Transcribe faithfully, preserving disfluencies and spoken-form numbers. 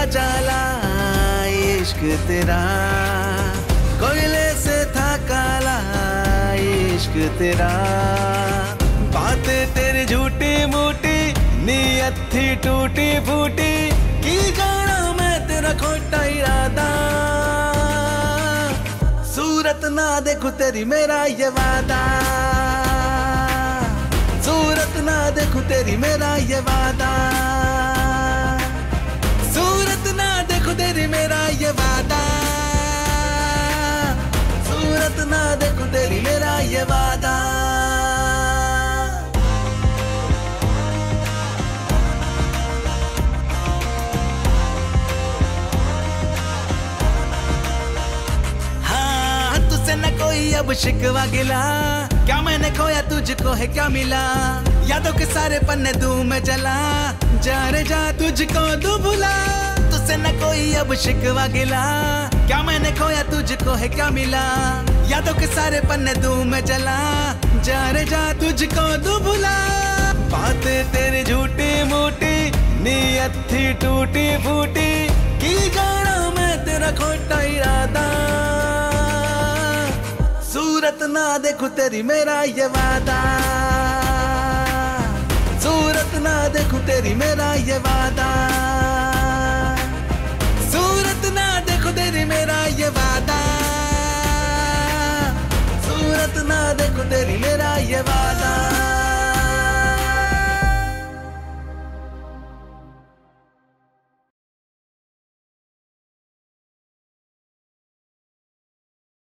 जाला इश्क तेरा, कोयले से था काला इश्क तेरा। बातें तेरी झूठी मूठी, नीयत थी टूटी फूटी, की जाना मैं तेरा खोटा इरादा। सूरत ना देखूं तेरी मेरा ये वादा, सूरत ना देखूं तेरी मेरा ये वादा, सूरत ना देखूं तेरी मेरा ये वादा, सूरत ना देखूं तेरी मेरा ये वादा। न कोई अब शिकवा गिला, क्या मैंने खोया तुझको है क्या मिला, यादों के सारे पन्ने तू में जला, जा रे जा तुझको तू भुला। तुझसे न कोई अब शिकवा गिला, क्या मैंने खोया तुझको है क्या मिला, यादों के सारे पन्ने तू में जला, जा रे जा तुझको तू भुला। बातें तेरी झूठी मूठी, नीयत थी टूटी फूटी, की जाना मैं तेरा खोटा इरादा। सूरत ना देखूं तेरी मेरा ये वादा, सूरत ना देखूं तेरी मेरा ये वादा, सूरत ना देखूं तेरी मेरा ये वादा, सूरत ना देखूं तेरी मेरा ये वादा।